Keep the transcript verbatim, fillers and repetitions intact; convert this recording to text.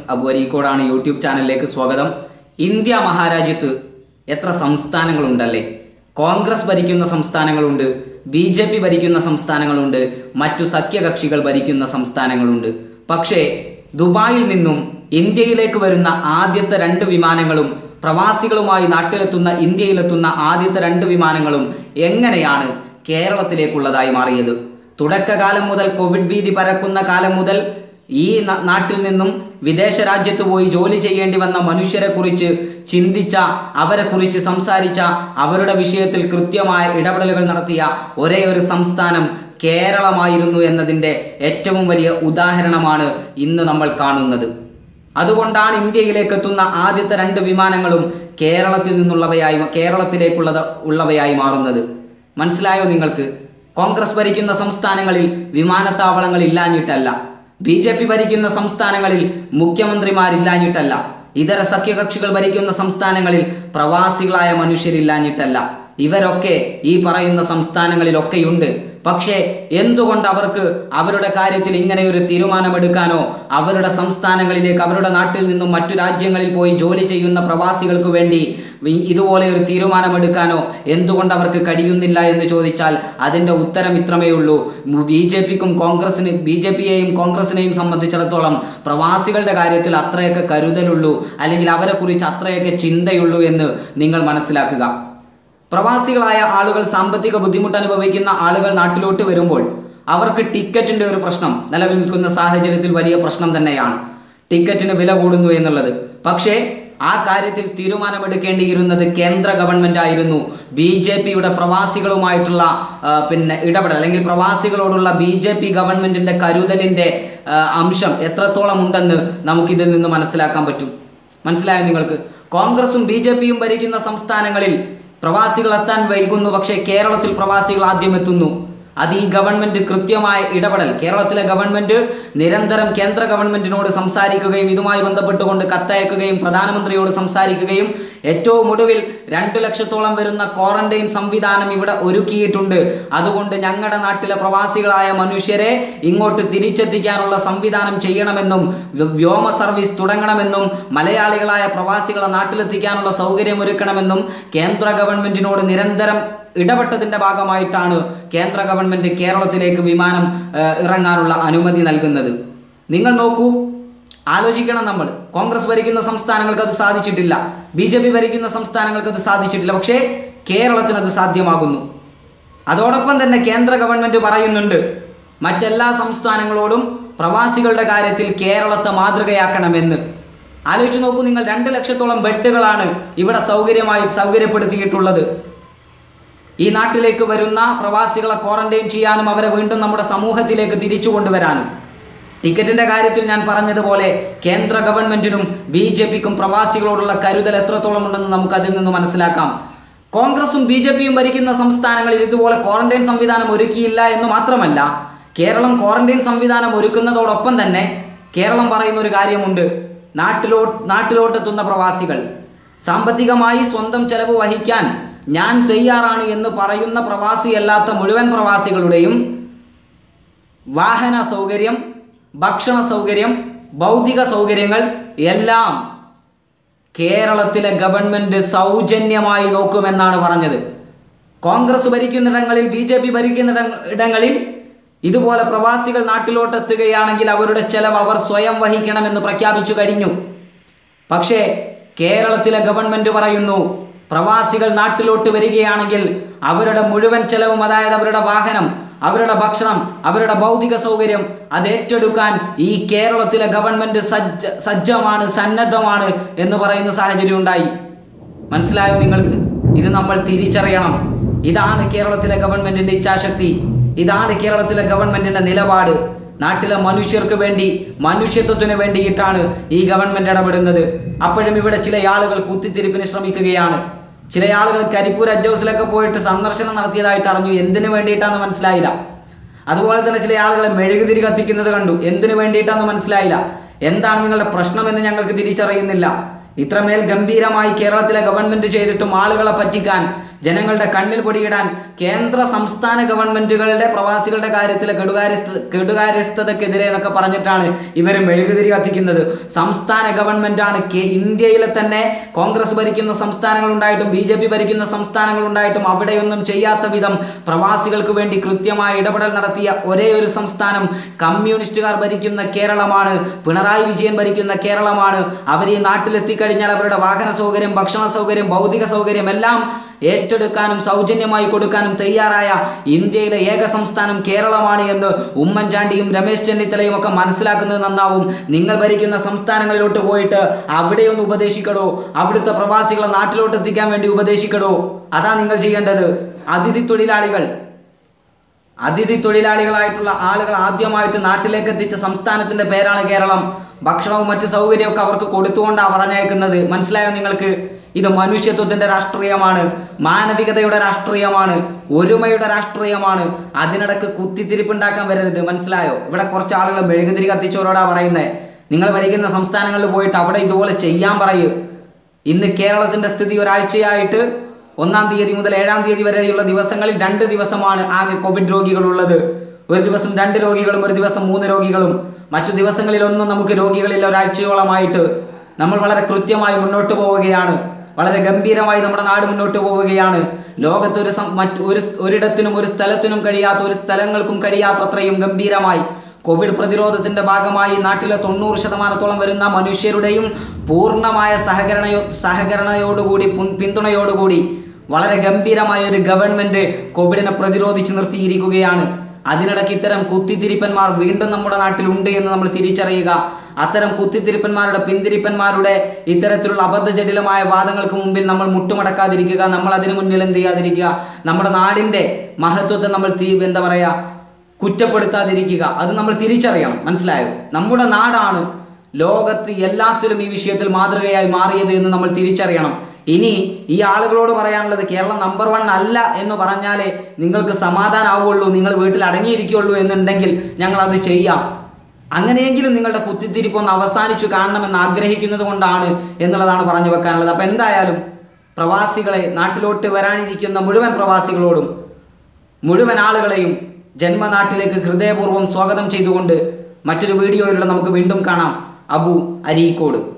Abu അരീക്കോടാണ്. YouTube ചാനലിലേക്ക് സ്വാഗതം. India മഹാരാജ്യത്ത് എത്ര സംസ്ഥാനങ്ങളുണ്ടല്ലേ? കോൺഗ്രസ് ഭരിക്കുന്ന സംസ്ഥാനങ്ങളുണ്ട്, ബി ജെ പി ഭരിക്കുന്ന സംസ്ഥാനങ്ങളുണ്ട്, മറ്റു സഖ്യകക്ഷികൾ ഭരിക്കുന്ന സംസ്ഥാനങ്ങളുണ്ട്. പക്ഷേ ദുബായിൽ നിന്നും ഇന്ത്യയിലേക്ക് വരുന്ന ആദ്യത്തെ രണ്ട് വിമാനങ്ങളും പ്രവാസികളുമായി നാട്ടിലെത്തുന്ന ഇന്ത്യയിലെത്തുന്ന ആദ്യത്തെ രണ്ട് വിമാനങ്ങളും എങ്ങനെയാണ് കേരളത്തിലേക്കുള്ളതായി മാറിയത്? തുടക്കകാലം മുതൽ കോവിഡ് ഭീതി പരക്കുന്ന കാലം മുതൽ ഈ നാട്ടിൽ നിന്നും വിദേശ രാജ്യത്ത് പോയി ജോലി ചെയ്യേണ്ടി വന്ന മനുഷ്യരെ കുറിച്ച് ചിന്തിച്ച, അവരെ കുറിച്ച് സംസാരിച്ച, അവരുടെ വിഷയത്തിൽ കൃത്യമായ ഇടപെടലുകൾ നടത്തിയ ഒരേ ഒരു സംസ്ഥാനം കേരളമായിരുന്നു എന്നതിൻ്റെ ഏറ്റവും വലിയ ഉദാഹരണമാണ് ഇന്ന് നമ്മൾ കാണുന്നത്. അതുകൊണ്ടാണ് ഇന്ത്യയിലേക്ക് എത്തുന്ന ആദ്യത്തെ രണ്ട് വിമാനങ്ങളും കേരളത്തിൽ നിന്നുള്ളവയായി കേരളത്തിലേക്കുള്ളത് ഉള്ളവയായി മാറുന്നത്. മനസ്സിലായോ നിങ്ങൾക്ക്? കോൺഗ്രസ് ഭരിക്കുന്ന സംസ്ഥാനങ്ങളിൽ വിമാനത്താവളങ്ങൾ ഇല്ലാഞ്ഞിട്ടല്ല, ബി ജെ പി ഭരിക്കുന്ന സംസ്ഥാനങ്ങളിൽ മുഖ്യമന്ത്രിമാരില്ലാഞ്ഞിട്ടല്ല, ഇതര സഖ്യകക്ഷികൾ ഭരിക്കുന്ന സംസ്ഥാനങ്ങളിൽ പ്രവാസികളായ മനുഷ്യരില്ലാഞ്ഞിട്ടല്ല. ഇവരൊക്കെ ഈ പറയുന്ന സംസ്ഥാനങ്ങളിലൊക്കെയുണ്ട്. പക്ഷേ എന്തുകൊണ്ട് അവർക്ക് അവരുടെ കാര്യത്തിൽ ഇങ്ങനെ ഒരു തീരുമാനമെടുക്കാനോ, അവരുടെ സംസ്ഥാനങ്ങളിലേക്ക് അവരുടെ നാട്ടിൽ നിന്നും മറ്റു രാജ്യങ്ങളിൽ പോയി ജോലി ചെയ്യുന്ന പ്രവാസികൾക്ക് വേണ്ടി ഇതുപോലെ ഒരു തീരുമാനമെടുക്കാനോ എന്തുകൊണ്ട് അവർക്ക് കഴിയുന്നില്ല എന്ന് ചോദിച്ചാൽ അതിൻ്റെ ഉത്തരം ഇത്രമേ ഉള്ളൂ. ബി ജെ പിക്കും കോൺഗ്രസിന് ബി ജെ പിയെയും കോൺഗ്രസിനെയും സംബന്ധിച്ചിടത്തോളം പ്രവാസികളുടെ കാര്യത്തിൽ അത്രയൊക്കെ കരുതലുള്ളൂ, അല്ലെങ്കിൽ അവരെ കുറിച്ച് അത്രയൊക്കെ ചിന്തയുള്ളൂ എന്ന് നിങ്ങൾ മനസ്സിലാക്കുക. പ്രവാസികളായ ആളുകൾ, സാമ്പത്തിക ബുദ്ധിമുട്ട് അനുഭവിക്കുന്ന ആളുകൾ നാട്ടിലോട്ട് വരുമ്പോൾ അവർക്ക് ടിക്കറ്റിൻ്റെ ഒരു പ്രശ്നം നിലവിൽ നിൽക്കുന്ന സാഹചര്യത്തിൽ വലിയ പ്രശ്നം തന്നെയാണ്. ടിക്കറ്റിന് വില കൂടുന്നു എന്നുള്ളത്. പക്ഷേ ആ കാര്യത്തിൽ തീരുമാനമെടുക്കേണ്ടിയിരുന്നത് കേന്ദ്ര ഗവൺമെൻറ് ആയിരുന്നു. ബി ജെ പിയുടെ പ്രവാസികളുമായിട്ടുള്ള പിന്നെ ഇടപെടൽ, അല്ലെങ്കിൽ പ്രവാസികളോടുള്ള ബി ജെ പി ഗവൺമെൻറ്റിൻ്റെ കരുതലിൻ്റെ അംശം എത്രത്തോളം ഉണ്ടെന്ന് നമുക്കിതിൽ നിന്ന് മനസ്സിലാക്കാൻ പറ്റും. മനസ്സിലായോ നിങ്ങൾക്ക്? കോൺഗ്രസും ബി ജെ പിയും ഭരിക്കുന്ന സംസ്ഥാനങ്ങളിൽ പ്രവാസികൾ എത്താൻ വൈകുന്നു, പക്ഷേ കേരളത്തിൽ പ്രവാസികൾ ആദ്യം എത്തുന്നു. അത് ഈ ഗവൺമെൻറ് കൃത്യമായ ഇടപെടൽ, കേരളത്തിലെ ഗവൺമെൻറ് നിരന്തരം കേന്ദ്ര ഗവൺമെൻറ്റിനോട് സംസാരിക്കുകയും ഇതുമായി ബന്ധപ്പെട്ടുകൊണ്ട് കത്തയക്കുകയും പ്രധാനമന്ത്രിയോട് സംസാരിക്കുകയും ഏറ്റവും ഒടുവിൽ രണ്ടു ലക്ഷത്തോളം വരുന്ന ക്വാറന്റൈൻ സംവിധാനം ഇവിടെ ഒരുക്കിയിട്ടുണ്ട്. അതുകൊണ്ട് ഞങ്ങളുടെ നാട്ടിലെ പ്രവാസികളായ മനുഷ്യരെ ഇങ്ങോട്ട് തിരിച്ചെത്തിക്കാനുള്ള സംവിധാനം ചെയ്യണമെന്നും വ്യോമ സർവീസ് തുടങ്ങണമെന്നും മലയാളികളായ പ്രവാസികളെ നാട്ടിലെത്തിക്കാനുള്ള സൗകര്യം ഒരുക്കണമെന്നും കേന്ദ്ര ഗവൺമെൻറ്റിനോട് നിരന്തരം ഇടപെട്ടതിൻ്റെ ഭാഗമായിട്ടാണ് കേന്ദ്ര ഗവൺമെൻറ് കേരളത്തിലേക്ക് വിമാനം ഇറങ്ങാനുള്ള അനുമതി നൽകുന്നത്. നിങ്ങൾ നോക്കൂ, ആലോചിക്കണം. നമ്മൾ കോൺഗ്രസ് ഭരിക്കുന്ന സംസ്ഥാനങ്ങൾക്ക് അത് സാധിച്ചിട്ടില്ല, ബി ജെ പി ഭരിക്കുന്ന സംസ്ഥാനങ്ങൾക്ക് അത് സാധിച്ചിട്ടില്ല, പക്ഷേ കേരളത്തിന് അത് സാധ്യമാകുന്നു. അതോടൊപ്പം തന്നെ കേന്ദ്ര ഗവൺമെൻറ് പറയുന്നുണ്ട് മറ്റെല്ലാ സംസ്ഥാനങ്ങളോടും പ്രവാസികളുടെ കാര്യത്തിൽ കേരളത്തെ മാതൃകയാക്കണമെന്ന്. ആലോചിച്ച് നോക്കൂ നിങ്ങൾ, രണ്ട് ലക്ഷത്തോളം ബെഡുകളാണ് ഇവിടെ സൗകര്യമായി സൗകര്യപ്പെടുത്തിയിട്ടുള്ളത്. ഈ നാട്ടിലേക്ക് വരുന്ന പ്രവാസികളെ ക്വാറന്റൈൻ ചെയ്യാനും അവരെ വീണ്ടും നമ്മുടെ സമൂഹത്തിലേക്ക് തിരിച്ചു കൊണ്ടുവരാനും. ടിക്കറ്റിൻ്റെ കാര്യത്തിൽ ഞാൻ പറഞ്ഞതുപോലെ കേന്ദ്ര ഗവൺമെൻറ്റിനും ബി ജെ പിക്കും പ്രവാസികളോടുള്ള കരുതൽ എത്രത്തോളം ഉണ്ടെന്ന് നമുക്കതിൽ നിന്ന് മനസ്സിലാക്കാം. കോൺഗ്രസും ബി ജെ പിയും ഭരിക്കുന്ന സംസ്ഥാനങ്ങളിൽ ഇതുപോലെ ക്വാറന്റൈൻ സംവിധാനം ഒരുക്കിയില്ല എന്ന് മാത്രമല്ല, കേരളം ക്വാറന്റൈൻ സംവിധാനം ഒരുക്കുന്നതോടൊപ്പം തന്നെ കേരളം പറയുന്ന ഒരു കാര്യമുണ്ട്. നാട്ടിലോ നാട്ടിലോട്ടെത്തുന്ന പ്രവാസികൾ സാമ്പത്തികമായി സ്വന്തം ചെലവ് വഹിക്കാൻ ഞാൻ തയ്യാറാണ് എന്ന് പറയുന്ന പ്രവാസിയല്ലാത്ത മുഴുവൻ പ്രവാസികളുടെയും വാഹന സൗകര്യം, ഭക്ഷണ സൗകര്യം, ഭൗതിക സൗകര്യങ്ങൾ എല്ലാം കേരളത്തിലെ ഗവൺമെൻറ് സൗജന്യമായി നോക്കുമെന്നാണ് പറഞ്ഞത്. കോൺഗ്രസ് ഭരിക്കുന്നിടങ്ങളിൽ, ബി ജെ പി ഭരിക്കുന്ന ഇടങ്ങളിൽ ഇതുപോലെ പ്രവാസികൾ നാട്ടിലോട്ടെത്തുകയാണെങ്കിൽ അവരുടെ ചെലവ് അവർ സ്വയം വഹിക്കണമെന്ന് പ്രഖ്യാപിച്ചു കഴിഞ്ഞു. പക്ഷേ കേരളത്തിലെ ഗവൺമെൻറ് പറയുന്നു പ്രവാസികൾ നാട്ടിലോട്ട് വരികയാണെങ്കിൽ അവരുടെ മുഴുവൻ ചെലവും, അതായത് അവരുടെ വാഹനം, അവരുടെ ഭക്ഷണം, അവരുടെ ഭൗതിക സൗകര്യം അത് ഏറ്റെടുക്കാൻ ഈ കേരളത്തിലെ ഗവൺമെൻറ് സജ്ജ സജ്ജമാണ് സന്നദ്ധമാണ് എന്ന് പറയുന്ന സാഹചര്യം ഉണ്ടായി. മനസ്സിലായോ നിങ്ങൾക്ക്? ഇത് നമ്മൾ തിരിച്ചറിയണം. ഇതാണ് കേരളത്തിലെ ഗവൺമെൻറ്റിൻ്റെ ഇച്ഛാശക്തി, ഇതാണ് കേരളത്തിലെ ഗവൺമെൻറ്റിൻ്റെ നിലപാട്. നാട്ടിലെ മനുഷ്യർക്ക് വേണ്ടി, മനുഷ്യത്വത്തിന് വേണ്ടിയിട്ടാണ് ഈ ഗവൺമെൻറ് ഇടപെടുന്നത്. അപ്പോഴും ഇവിടെ ചില ആളുകൾ കുത്തിത്തിരിപ്പിന് ശ്രമിക്കുകയാണ്. ചില ആളുകൾ കരിപ്പൂർ ഹജ്ജ് ഹൗസിലൊക്കെ പോയിട്ട് സന്ദർശനം നടത്തിയതായിട്ട് അറിഞ്ഞു, എന്തിനു വേണ്ടിയിട്ടാണെന്ന് മനസ്സിലായില്ല. അതുപോലെ തന്നെ ചില ആളുകളെ മെഴുകുതിരി കത്തിക്കുന്നത് കണ്ടു, എന്തിനു വേണ്ടിയിട്ടാണെന്ന് മനസ്സിലായില്ല. എന്താണ് നിങ്ങളുടെ പ്രശ്നമെന്ന് ഞങ്ങൾക്ക് തിരിച്ചറിയുന്നില്ല. ഇത്രമേൽ ഗംഭീരമായി കേരളത്തിലെ ഗവൺമെൻറ് ചെയ്തിട്ടും ആളുകളെ പറ്റിക്കാൻ, ജനങ്ങളുടെ കണ്ണിൽ പൊടിയിടാൻ കേന്ദ്ര സംസ്ഥാന ഗവൺമെന്റുകളുടെ പ്രവാസികളുടെ കാര്യത്തിലെ കെടുകാര്യസ്ഥ കെടുകാര്യസ്ഥതക്കെതിരെ എന്നൊക്കെ പറഞ്ഞിട്ടാണ് ഇവർ മെഴുകുതിരി കത്തിക്കുന്നത്. സംസ്ഥാന ഗവൺമെന്റാണ് ഇന്ത്യയിലെ തന്നെ കോൺഗ്രസ് ഭരിക്കുന്ന സംസ്ഥാനങ്ങളുണ്ടായിട്ടും ബി ജെ പി ഭരിക്കുന്ന സംസ്ഥാനങ്ങളുണ്ടായിട്ടും അവിടെയൊന്നും ചെയ്യാത്ത വിധം പ്രവാസികൾക്ക് വേണ്ടി കൃത്യമായ ഇടപെടൽ നടത്തിയ ഒരേ ഒരു സംസ്ഥാനം കമ്മ്യൂണിസ്റ്റുകാർ ഭരിക്കുന്ന കേരളമാണ്. പിണറായി വിജയൻ ഭരിക്കുന്ന കേരളമാണ്. അവർ ഈ നാട്ടിലെത്തിക്കഴിഞ്ഞാൽ അവരുടെ വാഹന സൗകര്യം, ഭക്ഷണ സൗകര്യം, ഭൗതിക സൗകര്യം എല്ലാം ഏറ്റെടുക്കാനും സൗജന്യമായി കൊടുക്കാനും തയ്യാറായ ഇന്ത്യയിലെ ഏക സംസ്ഥാനം കേരളമാണ് എന്ന് ഉമ്മൻചാണ്ടിയും രമേശ് ചെന്നിത്തലയും ഒക്കെ മനസ്സിലാക്കുന്നത് നന്നാവും. നിങ്ങൾ ഭരിക്കുന്ന സംസ്ഥാനങ്ങളിലോട്ട് പോയിട്ട് അവിടെയൊന്ന് ഉപദേശിക്കടോ, അവിടുത്തെ പ്രവാസികളെ നാട്ടിലോട്ട് എത്തിക്കാൻ വേണ്ടി ഉപദേശിക്കടോ. അതാ നിങ്ങൾ ചെയ്യേണ്ടത്. അതിഥി തൊഴിലാളികൾ അതിഥി തൊഴിലാളികളായിട്ടുള്ള ആളുകൾ ആദ്യമായിട്ട് നാട്ടിലേക്ക് എത്തിച്ച സംസ്ഥാനത്തിന്റെ പേരാണ് കേരളം. ഭക്ഷണവും മറ്റ് സൗകര്യമൊക്കെ അവർക്ക് കൊടുത്തുകൊണ്ടാണ് പറഞ്ഞയക്കുന്നത്. മനസ്സിലായോ നിങ്ങൾക്ക്? ഇത് മനുഷ്യത്വത്തിന്റെ രാഷ്ട്രീയമാണ്, മാനവികതയുടെ രാഷ്ട്രീയമാണ്, ഒരുമയുടെ രാഷ്ട്രീയമാണ്. അതിനിടക്ക് കുത്തിത്തിരിപ്പുണ്ടാക്കാൻ വരരുത്. മനസ്സിലായോ? ഇവിടെ കുറച്ച് ആളുകൾ മെഴുകുതിരി കത്തിച്ചവരോടാ പറയുന്നത്, നിങ്ങൾ ഭരിക്കുന്ന സംസ്ഥാനങ്ങളിൽ പോയിട്ട് അവിടെ ഇതുപോലെ ചെയ്യാൻ പറയൂ. ഇന്ന് കേരളത്തിന്റെ സ്ഥിതി ഒരാഴ്ചയായിട്ട് ഒന്നാം തീയതി മുതൽ ഏഴാം തീയതി വരെയുള്ള ദിവസങ്ങളിൽ രണ്ട് ദിവസമാണ് ആകെ കോവിഡ് രോഗികളുള്ളത്. ഒരു ദിവസം രണ്ട് രോഗികളും ഒരു ദിവസം മൂന്ന് രോഗികളും. മറ്റു ദിവസങ്ങളിലൊന്നും നമുക്ക് രോഗികളില്ല. ഒരാഴ്ചയോളമായിട്ട് നമ്മൾ വളരെ കൃത്യമായി മുന്നോട്ട് പോവുകയാണ്. വളരെ ഗംഭീരമായി നമ്മുടെ നാട് മുന്നോട്ട് പോവുകയാണ്. ലോകത്ത് ഒരു മറ്റ് ഒരു ഒരിടത്തിനും ഒരു സ്ഥലത്തിനും കഴിയാത്ത, ഒരു സ്ഥലങ്ങൾക്കും കഴിയാത്ത അത്രയും ഗംഭീരമായി കോവിഡ് പ്രതിരോധത്തിന്റെ ഭാഗമായി നാട്ടിലെ തൊണ്ണൂറ് ശതമാനത്തോളം വരുന്ന മനുഷ്യരുടെയും പൂർണ്ണമായ സഹകരണയോ സഹകരണയോടുകൂടി പിന്തുണയോടുകൂടി വളരെ ഗംഭീരമായ ഒരു ഗവൺമെന്റ് കോവിഡിനെ പ്രതിരോധിച്ച് നിർത്തിയിരിക്കുകയാണ്. അതിനിടയ്ക്ക് ഇത്തരം കുത്തിത്തിരിപ്പന്മാർ വീണ്ടും നമ്മുടെ നാട്ടിലുണ്ട് എന്ന് നമ്മൾ തിരിച്ചറിയുക. അത്തരം കുത്തിത്തിരിപ്പന്മാരുടെ പിന്തിരിപ്പന്മാരുടെ ഇത്തരത്തിലുള്ള അബദ്ധജടിലമായ വാദങ്ങൾക്ക് മുമ്പിൽ നമ്മൾ മുട്ടുമടക്കാതിരിക്കുക. നമ്മൾ അതിനു മുന്നിൽ എന്ത് ചെയ്യാതിരിക്കുക? നമ്മുടെ നാടിന്റെ മഹത്വത്തെ നമ്മൾ എന്താ പറയാ കുറ്റപ്പെടുത്താതിരിക്കുക. അത് നമ്മൾ തിരിച്ചറിയണം. മനസ്സിലായോ? നമ്മുടെ നാടാണ് ലോകത്ത് എല്ലാത്തിലും ഈ വിഷയത്തിൽ മാതൃകയായി മാറിയത് എന്ന് നമ്മൾ തിരിച്ചറിയണം. ഇനി ഈ ആളുകളോട് പറയാനുള്ളത്, കേരളം നമ്പർ വൺ അല്ല എന്ന് പറഞ്ഞാലേ നിങ്ങൾക്ക് സമാധാനമാവുള്ളൂ, നിങ്ങൾ വീട്ടിൽ അടങ്ങിയിരിക്കുള്ളൂ എന്നുണ്ടെങ്കിൽ ഞങ്ങൾ അത് ചെയ്യാം. അങ്ങനെയെങ്കിലും നിങ്ങളുടെ കുത്തിത്തിരിപ്പൊന്ന് അവസാനിച്ചു കാണണമെന്ന് ആഗ്രഹിക്കുന്നത് കൊണ്ടാണ് എന്നുള്ളതാണ് പറഞ്ഞു വെക്കാനുള്ളത്. അപ്പം എന്തായാലും പ്രവാസികളെ, നാട്ടിലോട്ട് വരാനിരിക്കുന്ന മുഴുവൻ പ്രവാസികളോടും മുഴുവൻ ആളുകളെയും ജന്മനാട്ടിലേക്ക് ഹൃദയപൂർവ്വം സ്വാഗതം ചെയ്തുകൊണ്ട് മറ്റൊരു വീഡിയോയിലൂടെ നമുക്ക് വീണ്ടും കാണാം. അബു അരീക്കോട്.